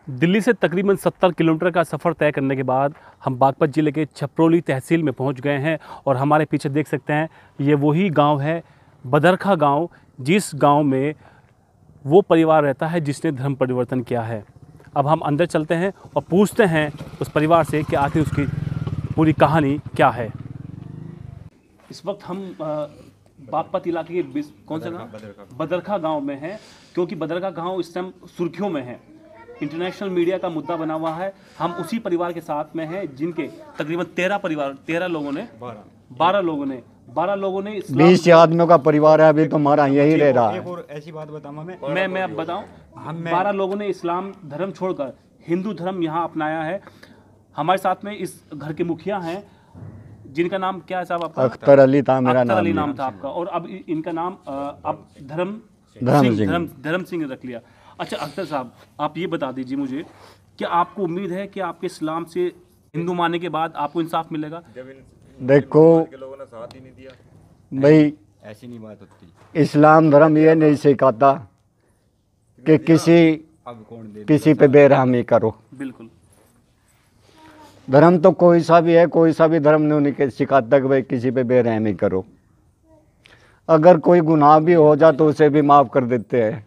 दिल्ली से तकरीबन 70 किलोमीटर का सफ़र तय करने के बाद हम बागपत ज़िले के छपरौली तहसील में पहुंच गए हैं और हमारे पीछे देख सकते हैं ये वही गांव है, बदरखा गांव, जिस गांव में वो परिवार रहता है जिसने धर्म परिवर्तन किया है। अब हम अंदर चलते हैं और पूछते हैं उस परिवार से कि आखिर उसकी पूरी कहानी क्या है। इस वक्त हम बागपत इलाके के कौन सा गाँव, बदरखा गाँव में हैं, क्योंकि बदरखा गाँव इस टाइम सुर्खियों में है, इंटरनेशनल मीडिया का मुद्दा बना हुआ है। हम उसी परिवार के साथ में हैं जिनके तकरीबन 12 लोगों ने 20 आदमियों का परिवार है अभी तो हमारा यही रह रहा है। एक और ऐसी बात बताऊं मैं अब बताऊं, 12 लोगों ने इस्लाम धर्म छोड़कर हिंदू धर्म यहाँ अपनाया है। हमारे साथ में इस घर के मुखिया हैं जिनका नाम क्या है साहब आपका? अख्तर अली था मेरा अख्तर अली नाम था आपका, और अब इनका नाम अब धर्म सिंह रख लिया। अच्छा अख्तर साहब, आप ये बता दीजिए मुझे, क्या आपको उम्मीद है कि आपके इस्लाम से हिंदू मानने के बाद आपको इंसाफ मिलेगा? देखो लोगों ने साथ ही नहीं दिया भाई, ऐसी नहीं बात होती। इस्लाम धर्म ये नहीं सिखाता कि किसी पे बेरहमी करो। बिल्कुल, धर्म तो कोई सा भी है, कोई सा भी धर्म नहीं सिखाता कि भाई किसी पे बेरहमी करो। अगर कोई गुनाह भी हो जाए तो उसे भी माफ़ कर देते हैं।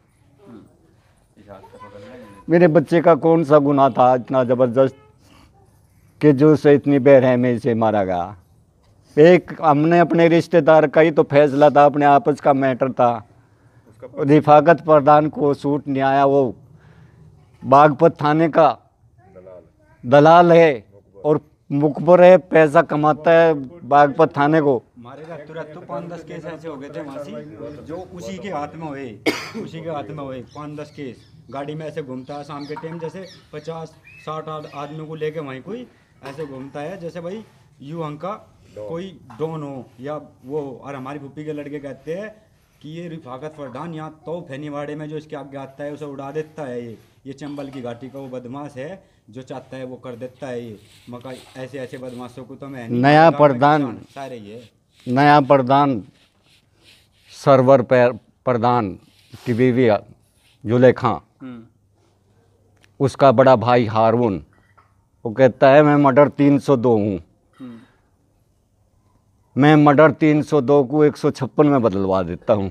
मेरे बच्चे का कौन सा गुनाह था इतना ज़बरदस्त कि जो उसे इतनी बेरहमी से मारा गया। एक हमने अपने रिश्तेदार का ही तो फैसला था, अपने आपस का मैटर था। रिफाकत प्रधान को सूट नहीं आया, वो बागपत थाने का दलाल है और मुखबर है, पैसा कमाता है बागपत थाने को। हमारे घर तुरंत तो 5-10 केस ऐसे हो गए थे वहाँ से, जो उसी के हाथ में हुए 5-10 केस। गाड़ी में ऐसे घूमता है शाम के टाइम, जैसे 50-60 आदमियों को लेके वहीं कोई ऐसे घूमता है जैसे भाई यूं अंका कोई डॉन हो या वो। और हमारी फूफी के लड़के कहते हैं कि ये रिफाकत प्रधान यहाँ तो फैनीवाड़े में जो इसके आगे आता है उसे उड़ा देता है। ये चंबल की घाटी का वो बदमाश है, जो चाहता है वो कर देता है। ये मका ऐसे बदमाशों को तो मैं नया प्रधान सारे ये नया प्रधान सरवर प्रधान की बीवी जुलेखा, उसका बड़ा भाई हारून, वो कहता है मैं मर्डर 302 हूँ। मैं मर्डर 302 को 156 में बदलवा देता हूँ।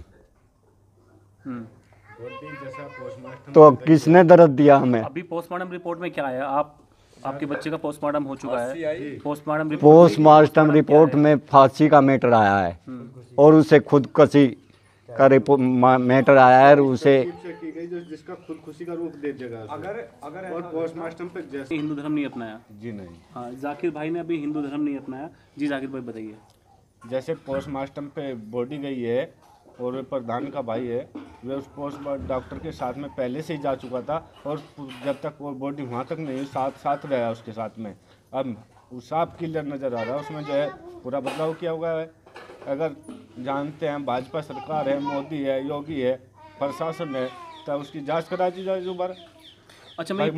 तो अब किसने दर्द दिया हमें? अभी पोस्टमार्टम रिपोर्ट में क्या है? आपके बच्चे का पोस्टमार्टम हो चुका है। पोस्टमार्टम रिपोर्ट में फांसी का मैटर आया है और उसे खुदकुशी का मैटर आया है। उसे जिसका खुदकुशी का रूप दे देगा अगर और पोस्टमार्टम पे जैसे हिंदू धर्म नहीं अपनाया जी नहीं। हाँ, जाकिर भाई ने अभी हिंदू धर्म नहीं अपनाया। जी जाकिर भाई बताइए। जैसे पोस्टमार्टम पे बॉडी गई है और प्रधान का भाई है, वह उस पोस्ट डॉक्टर के साथ में पहले से ही जा चुका था और जब तक वो बॉडी वहाँ तक नहीं साथ रहा उसके साथ में। अब साफ क्लियर नज़र आ रहा है उसमें जो है पूरा बदलाव किया हुआ है। अगर जानते हैं भाजपा सरकार है, मोदी है, योगी है, प्रशासन है, तो उसकी जांच करा दी जाए दोबारा। अच्छा मैं ये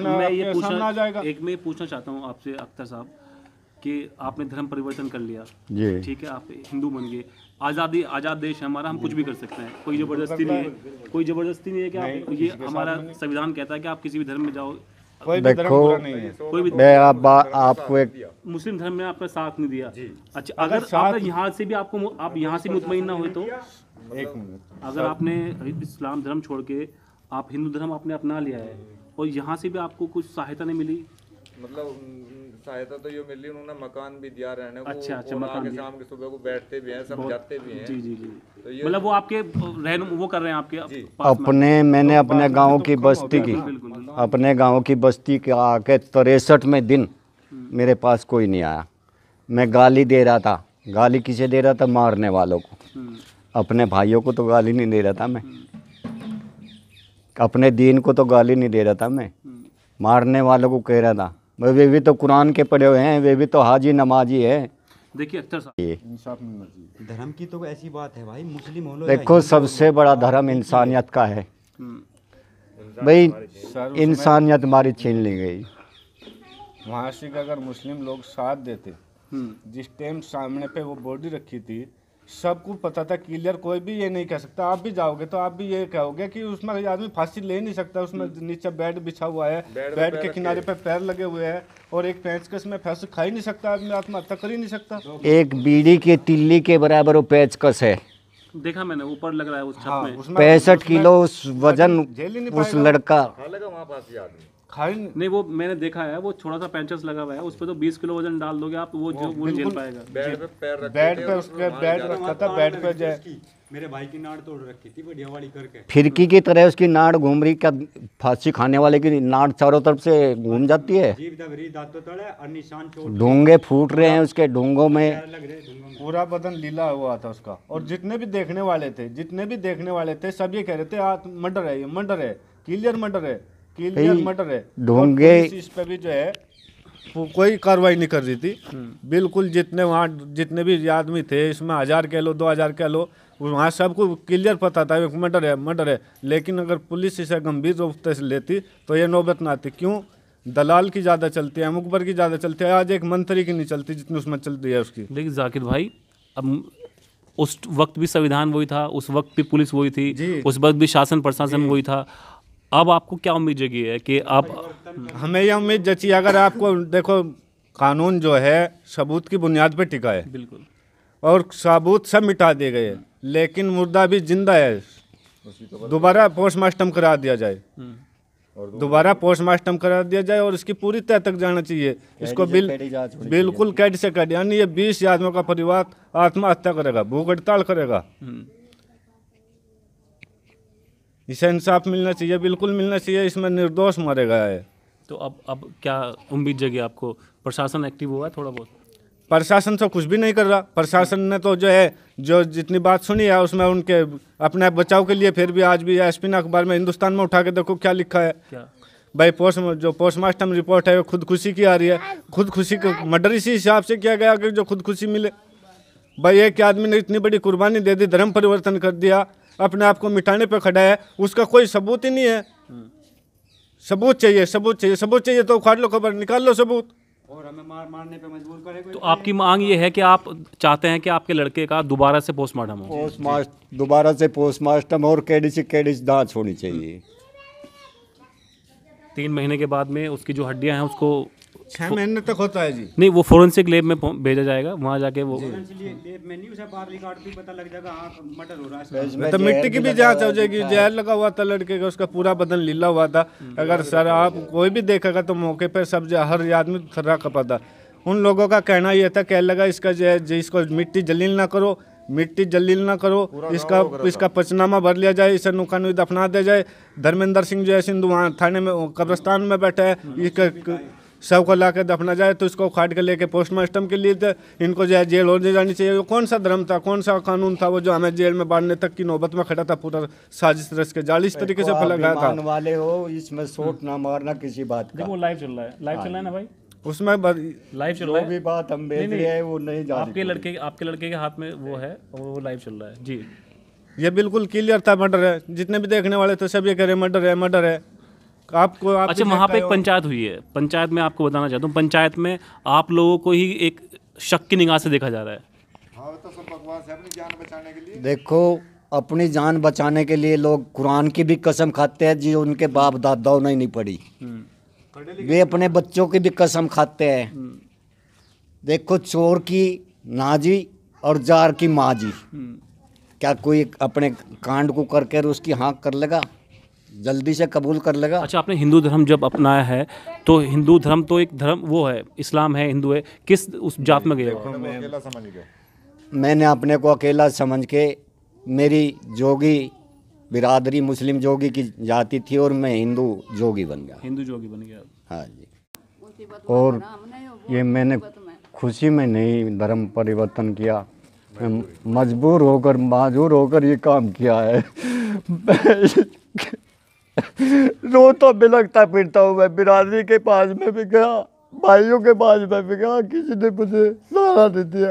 पूछना चाहता हूँ आपसे अख्तर साहब कि आपने धर्म परिवर्तन कर लिया, ठीक है, आप हिंदू बन गए, आज़ाद देश है हमारा, हम कुछ भी कर सकते हैं, कोई ज़बरदस्ती नहीं है कि आप, ये हमारा संविधान कहता है कि आप किसी भी धर्म में जाओ। देखो मैं आपको एक मुस्लिम धर्म में आपका साथ नहीं दिया। अच्छा अगर आप यहाँ से भी आप यहाँ से मुतमईन ना हुए तो एक मिनट, अगर आपने इस्लाम धर्म छोड़ के आप हिंदू धर्म आपने अपना लिया है और यहाँ से भी आपको कुछ सहायता नहीं मिली? मतलब सहायता तो ये मिली, उन्होंने मकान भी दिया रहने को। अच्छा मकान शाम के सुबह को बैठते भी हैं, समझाते भी हैं। जी तो मतलब वो आपके वो कर रहे हैं आपके अपने। मैंने अपने गांव की बस्ती की, अपने गांव की बस्ती के आके 63 में दिन मेरे पास कोई नहीं आया। मैं गाली दे रहा था। गाली किसे दे रहा था? मारने वालों को। अपने भाइयों को तो गाली नहीं दे रहा था मैं, अपने दीन को तो गाली नहीं दे रहा था मैं, मारने वालों को कह रहा था। वे भी तो कुरान के पढ़े हुए हैं, वे भी तो हाजी नमाजी है। देखिए अख्तर साहब, धर्म की तो ऐसी बात है भाई, मुस्लिम हो लो। देखो सबसे बड़ा धर्म इंसानियत का है भाई। इंसानियत हमारी छीन ली गई। वहाँ से अगर मुस्लिम लोग साथ देते, जिस टाइम सामने पे वो बॉडी रखी थी सबको पता था क्लियर, कोई भी ये नहीं कह सकता। आप भी जाओगे तो आप भी ये कहोगे कि उसमें आदमी फांसी ले नहीं सकता, उसमें नीचे बेड बिछा हुआ है, बेड के किनारे पे पैर लगे हुए हैं और एक पेचकस में फांसी खा ही नहीं सकता आदमी, आत्महत्या कर ही नहीं सकता। एक बीड़ी की तिल्ली के बराबर वो पेचकस है। देखा मैंने, ऊपर लग रहा है उस छत हाँ, में। उसमें 65 किलो उस वजन झेल ही नहीं उस पाएगा। लड़का। खाई नहीं, वो मैंने देखा है, वो छोटा सा पेंचस लगा हुआ है, उस पर तो 20 किलो वजन डाल दोगे आप, वो जो वो झेल पाएगा। बेड पे उसके बेड रखा था, बेड पे जो है मेरे भाई की नाड़ तोड़ रखी थी बढ़िया वाली करके। फिरकी की तरह उसकी नाड़ घूम रही। क्या फांसी खाने वाले की नाड़ चारों तरफ से घूम जाती है। जीभ दब रही, दांतों तले और निशान चोट ढूंगे फूट रहे हैं उसके ढूंगों में। लग रहे धुंगों में। पूरा बदन लीला हुआ था उसका। और जितने भी देखने वाले थे सब ये कह रहे थे मर्डर है, ये मर्डर है, क्लियर मर्डर है, क्लियर मर्डर है। ढूंगे और पुलिस इस पे भी जो है कोई कार्रवाई नहीं कर रही थी बिल्कुल। जितने वहाँ जितने भी आदमी थे, इसमें 1000 कह लो 2000 कह लो, वहाँ सबको क्लियर पता था मर्डर है, मर्डर है। लेकिन अगर पुलिस इसे गंभीर रूप से लेती तो ये नौबत ना आती। क्यों? दलाल की ज़्यादा चलती है, मुखबर की ज़्यादा चलती है, आज एक मंत्री की नहीं चलती जितनी उसमें चलती है उसकी। देखिए जाकिर भाई, अब उस वक्त भी संविधान वही था, उस वक्त भी पुलिस वही थी, उस वक्त भी शासन प्रशासन वही था। अब आपको क्या उम्मीद जगी है कि आप? हमें यह उम्मीद जची, अगर आपको देखो कानून जो है सबूत की बुनियाद पर टिका है बिल्कुल, और सबूत सब मिटा दिए गए, लेकिन मुर्दा भी जिंदा है। दोबारा पोस्टमार्टम करा दिया जाए, दोबारा पोस्टमार्टम करा दिया जाए और इसकी पूरी तह तक जाना चाहिए। इसको बिल्कुल कैद से कैद, यानी ये 20 आदमियों का परिवार आत्महत्या करेगा, भूख हड़ताल करेगा। इसे इंसाफ मिलना चाहिए, बिल्कुल मिलना चाहिए। इसमें निर्दोष मारे गया है। तो अब क्या उम्मीद जगी आपको? प्रशासन एक्टिव हुआ है थोड़ा बहुत? प्रशासन तो कुछ भी नहीं कर रहा। प्रशासन ने तो जो है जो जितनी बात सुनी है उसमें उनके अपने बचाव के लिए फिर भी आज भी एसपी ने अखबार में, हिंदुस्तान में उठा के देखो क्या लिखा है। क्या भाई जो पोस्टमार्टम रिपोर्ट है वो खुदकुशी की आ रही है। खुदकुशी का मर्डर इसी हिसाब से किया गया कि जो खुदकुशी मिले। भाई एक आदमी ने इतनी बड़ी कुर्बानी दे दी, धर्म परिवर्तन कर दिया, अपने आप को मिटाने पे खड़ा है, उसका कोई सबूत ही नहीं है। सबूत चाहिए, सबूत चाहिए, सबूत चाहिए तो उखाड़ लो खबर, निकाल लो सबूत। और हमें मारने पे मजबूर करेगा। तो आपकी मांग ये है कि आप चाहते हैं कि आपके लड़के का दोबारा से पोस्टमार्टम हो? दोबारा से पोस्टमार्टम और कैडिस जांच होनी चाहिए। 3 महीने के बाद में उसकी जो हड्डियां हैं उसको 6 महीने तक होता है जी। नहीं, वो फोरेंसिक लैब में भेजा जाएगा, वहाँ जाके वो लेब में नहीं, उसे बाहर रिकॉर्ड भी पता लग जाएगा हाँ मर्डर हो रहा है। तो मिट्टी की भी जांच हो जाएगी। जहर लगा हुआ था लड़के का, उसका पूरा बदन लीला हुआ था। अगर सर आप कोई भी देखेगा तो मौके पर सब हर आदमी थर्रा कपा था। उन लोगों का कहना यह था, कह लगा इसका जो है इसको मिट्टी जलील ना करो, मिट्टी जलील ना करो, इसका पंचनामा भर लिया जाए, इसे नुकानूनी दफना दिया जाए। धर्मेंद्र सिंह जो है सिंधु वहाँ थाने में कब्रिस्तान में बैठा है, सब को ला के दफना जाए तो इसको उखाड़ के लेके पोस्टमार्टम के लिए तो इनको जो है जेल और जानी चाहिए। कौन सा धर्म था, कौन सा कानून था वो जो हमें जेल में बांधने तक की नौबत में खड़ा था? पूरा साजिश रच के जाल इस तरीके से फैला गया था। वाले हो इसमें सोच ना मारना किसी बात का। वो लाइव चल रहा है, लाइव चल रहा है ना भाई, उसमें लाइव चल रहा जो है। भी बात हम बेच रहे हैं वो नहीं जा आपके लड़के के हाथ में वो है और वो लाइव चल रहा है जी। ये बिल्कुल क्लियर था मर्डर है। जितने भी देखने वाले थे सब ये कह रहे मर्डर है, मर्डर है। आपको अच्छा, वहाँ पे एक पंचायत हुई है, पंचायत में आपको बताना चाहता हूँ, पंचायत में आप लोगों को ही एक शक की निगाह से देखा जा रहा है। हाँ तो सब बकवास है अपनी जान बचाने के लिए। देखो, अपनी जान बचाने के लिए लोग कुरान की भी कसम खाते हैं जी, उनके बाप दादाओं ने नहीं पढ़ी। वे अपने बच्चों की भी कसम खाते हैं। देखो, चोर की नाजी और जार की माँ जी, क्या कोई अपने कांड को करके उसकी हाँक कर लेगा, जल्दी से कबूल कर लेगा? अच्छा, आपने हिंदू धर्म जब अपनाया है तो हिंदू धर्म तो एक धर्म वो है, इस्लाम है, हिंदू है, किस उस जात में गए हो? अकेला समझ गए। मैंने अपने को अकेला समझ के, मेरी जोगी बिरादरी मुस्लिम जोगी की जाति थी और मैं हिंदू जोगी बन गया। हिंदू जोगी बन गया। हाँ जी। और ये मैंने खुशी में नहीं धर्म परिवर्तन किया, मैं मजबूर होकर माजूर होकर ये काम किया है। रोता बिलखता फिरता हूँ मैं, बिरादरी के पास में भी गया, भाइयों के पास में भी गया, किसी ने मुझे सहारा नहीं दिया।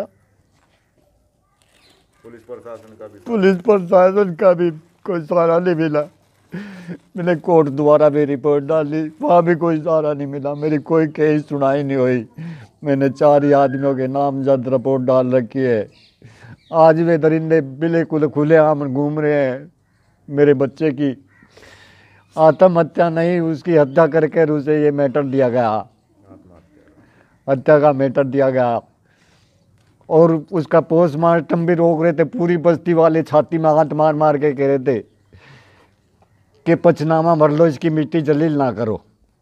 पुलिस प्रशासन का भी कोई सहारा नहीं मिला। मैंने कोर्ट द्वारा भी रिपोर्ट डाली, वहाँ भी कोई सहारा नहीं मिला, मेरी कोई केस सुनाई नहीं हुई। मैंने 4 आदमियों के नामजद रिपोर्ट डाल रखी है आज वे दरिंदे बिल्कुल खुले आम घूम रहे हैं। मेरे बच्चे की आत्महत्या नहीं, उसकी हत्या करके उसे ये मैटर दिया गया, हत्या का मैटर दिया गया। और उसका पोस्टमार्टम भी रोक रहे थे। पूरी बस्ती वाले छाती में हाथ मार मार के कह रहे थे कि पंचनामा भर लो, इसकी मिट्टी जलील ना करो।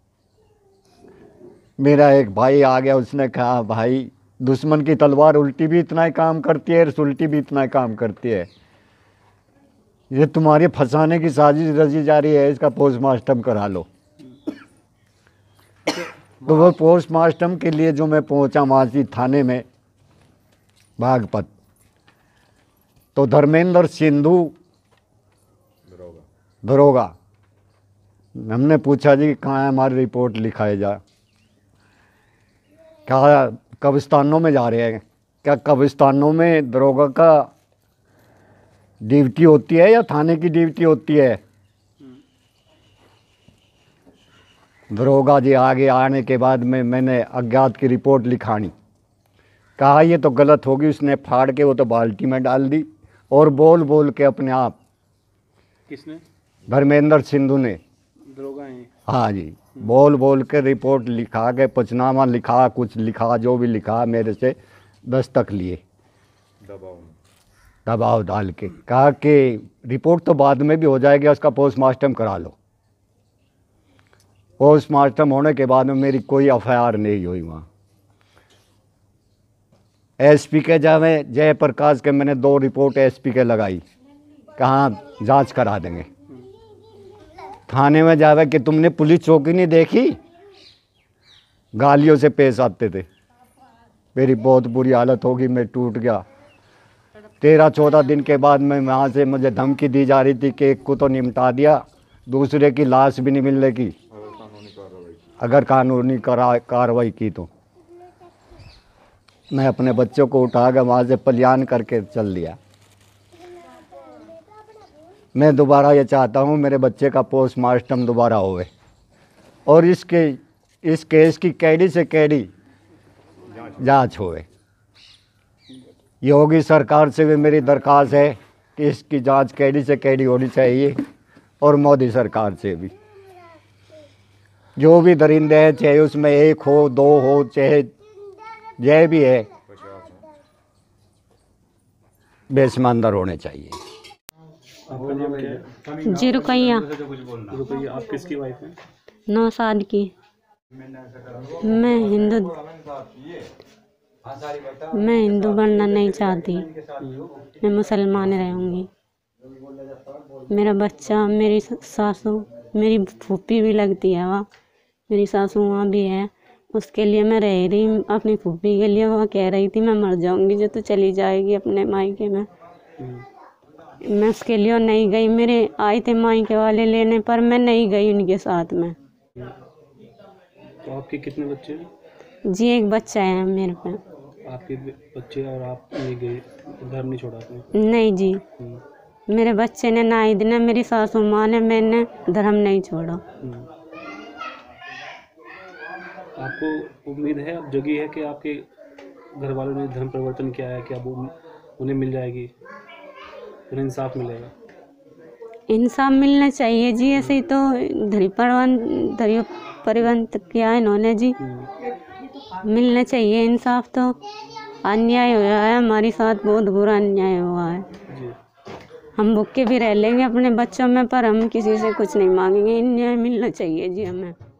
मेरा एक भाई आ गया, उसने कहा भाई दुश्मन की तलवार उल्टी भी इतना ही काम करती है, सुलटी भी इतना ही काम करती है। ये तुम्हारी फंसाने की साजिश रची जा रही है, इसका पोस्टमार्टम करा लो। तो वो पोस्टमार्टम के लिए जो मैं पहुंचा मांझी थाने में बागपत, तो धर्मेंद्र सिंधु दरोगा, हमने पूछा जी कहाँ है, हमारी रिपोर्ट लिखाए जा। क्या कब्रिस्तानों में जा रहे हैं? क्या कब्रिस्तानों में दरोगा का ड्यूटी होती है या थाने की ड्यूटी होती है? दरोगा जी आगे आने के बाद में मैंने अज्ञात की रिपोर्ट लिखानी, कहा ये तो गलत होगी। उसने फाड़ के वो तो बाल्टी में डाल दी और बोल बोल के अपने आप। किसने? धर्मेंद्र सिंधु ने। दरोगा हैं? हाँ जी, बोल बोल के रिपोर्ट लिखा के, पंचनामा लिखा, कुछ लिखा, जो भी लिखा मेरे से दस्तक लिए, दबाव डाल के। कहा कि रिपोर्ट तो बाद में भी हो जाएगी, उसका पोस्टमार्टम करा लो। पोस्टमार्टम होने के बाद में मेरी कोई एफआईआर नहीं हुई वहाँ। एसपी के जावे जयप्रकाश के मैंने 2 रिपोर्ट एसपी के लगाई, कहाँ जांच करा देंगे। थाने में जावे कि तुमने पुलिस चौकी नहीं देखी, गालियों से पेश आते थे। मेरी बहुत बुरी हालत होगी, मैं टूट गया। 13-14 दिन के बाद में वहाँ से मुझे धमकी दी जा रही थी कि एक को तो निपटा दिया, दूसरे की लाश भी नहीं मिलने की अगर कानूनी कार्रवाई की तो। मैं अपने बच्चों को उठा कर वहाँ से पलायन करके चल लिया। मैं दोबारा ये चाहता हूँ मेरे बच्चे का पोस्टमार्टम दोबारा होवे और इस केस की कैडी से कैडी जांच होवे। योगी सरकार से भी मेरी दरख्वास्त है कि इसकी जांच कैडी से कैडी होनी चाहिए और मोदी सरकार से भी। जो भी दरिंदे हैं, चाहे उसमें 1 हो 2 हो, चाहे जय भी है, बेशमंदर होने चाहिए। आपका नाम क्या है? जी रुकैया। रुपये आप किसकी वाइफ हैं? 9 साल की। मैं हिंदू बनना नहीं चाहती, मैं मुसलमान रहूँगी। मेरा बच्चा, मेरी सासू, मेरी फूफी भी लगती है वहाँ, मेरी सासू वहाँ भी है। उसके लिए मैं रह रही, अपनी फूफी के लिए वह कह रही थी मैं मर जाऊँगी जो तू चली जाएगी अपने मायके में। मैं उसके लिए नहीं गई। मेरे आए थे मायके वाले लेने, पर मैं नहीं गई उनके साथ में। तो आपके कितने बच्चे हैं? जी 1 बच्चा है मेरे पे। आपके बच्चे और आप नहीं गए, घर नहीं छोड़ा आपने? नहीं जी, मेरे बच्चे ने ना ही दिन, मेरी सासू माँ ने, मैंने धर्म नहीं छोड़ा। आपको उम्मीद है, अब जगी है कि आपके घर वालों ने धर्म परिवर्तन किया है कि अब उन्हें मिल जाएगी, उन्हें इंसाफ मिलेगा? इंसाफ मिलना चाहिए जी, ऐसे ही तो धर्म परिवर्तन किया है इन्होंने जी। मिलना चाहिए इंसाफ। तो अन्याय हुआ है हमारे साथ, बहुत बुरा अन्याय हुआ है जी। हम भूखे भी रह लेंगे अपने बच्चों में, पर हम किसी से कुछ नहीं मांगेंगे। अन्याय मिलना चाहिए जी हमें।